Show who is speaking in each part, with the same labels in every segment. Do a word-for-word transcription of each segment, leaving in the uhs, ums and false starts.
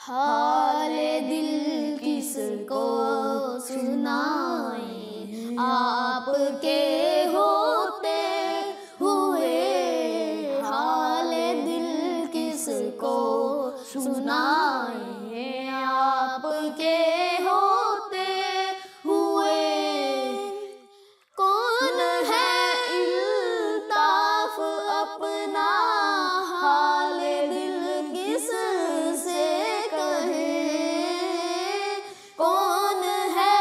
Speaker 1: حال دل کس کو سنائیں، آپ کے ہوتے ہوئے حال دل کس کو سنائیں، آپ کے ہوتے ہوئے کون ہے الطاف اپنا حال دل کس سے کہیں، کون ہے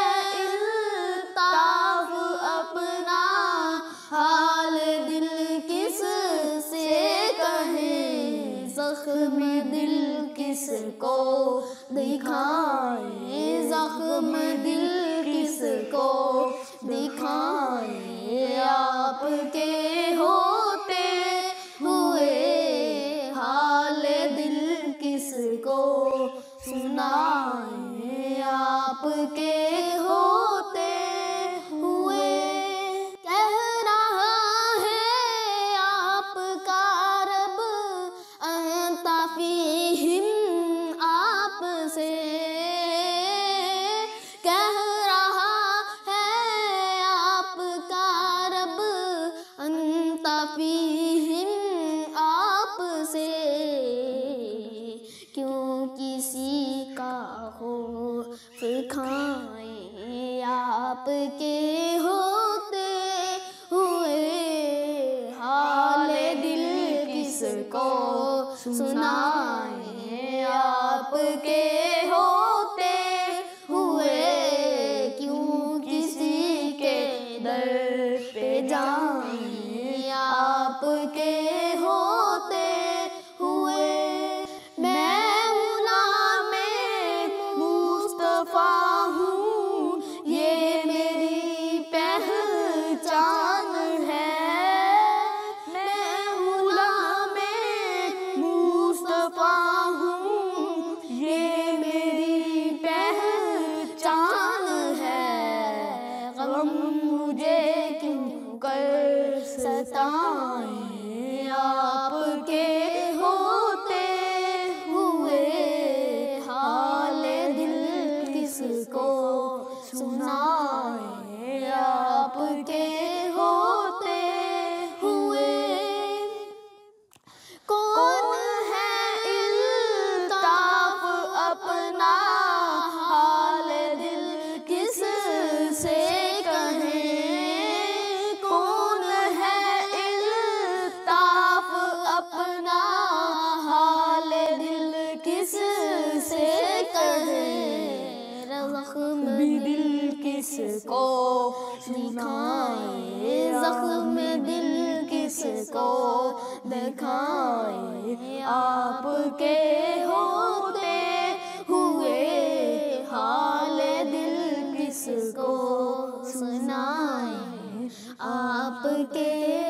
Speaker 1: الطاف اپنا حال دل کس سے کہیں، زخم دل کس کو دکھائیں، زخم دل کس کو دکھائیں، آپ کے ہوتے ہوئے حال دل کس کو سنائیں، آپ کے ہوتے ہوئے کہہ رہا ہے آپ کا رب انت فیہم آپ سے، کہہ رہا ہے آپ کا رب انت فیہم آپ سے، کیوں کسی کا خوف کھائیں، آپ کے ہوتے ہوئے حال دل کس کو سنائیں، آپ کے ہوتے ہوئے کیوں کسی کے در پہ جائیں، آپ کے ہوتے ہوئے میں غلام مصطفیٰ ہوں، یہ میری پہچان ہے، میں غلام مصطفیٰ ہوں، یہ میری پہچان ہے، غم مجھے کیوں کر ستائیں، آپ کے ہوتے ہوئے حال دل کس کو سنائیں، آپ کے ہوتے ہوئے کون ہے الطاف اپنا حال دل کس سے کہیں، کون ہے الطاف اپنا حال دل کس سے کہیں، زخم دل کس کو دکھائیں، زخم دل کس کو دکھائیں، آپ کے ہوتے ہوئے حال دل کس کو سنائیں، آپ کے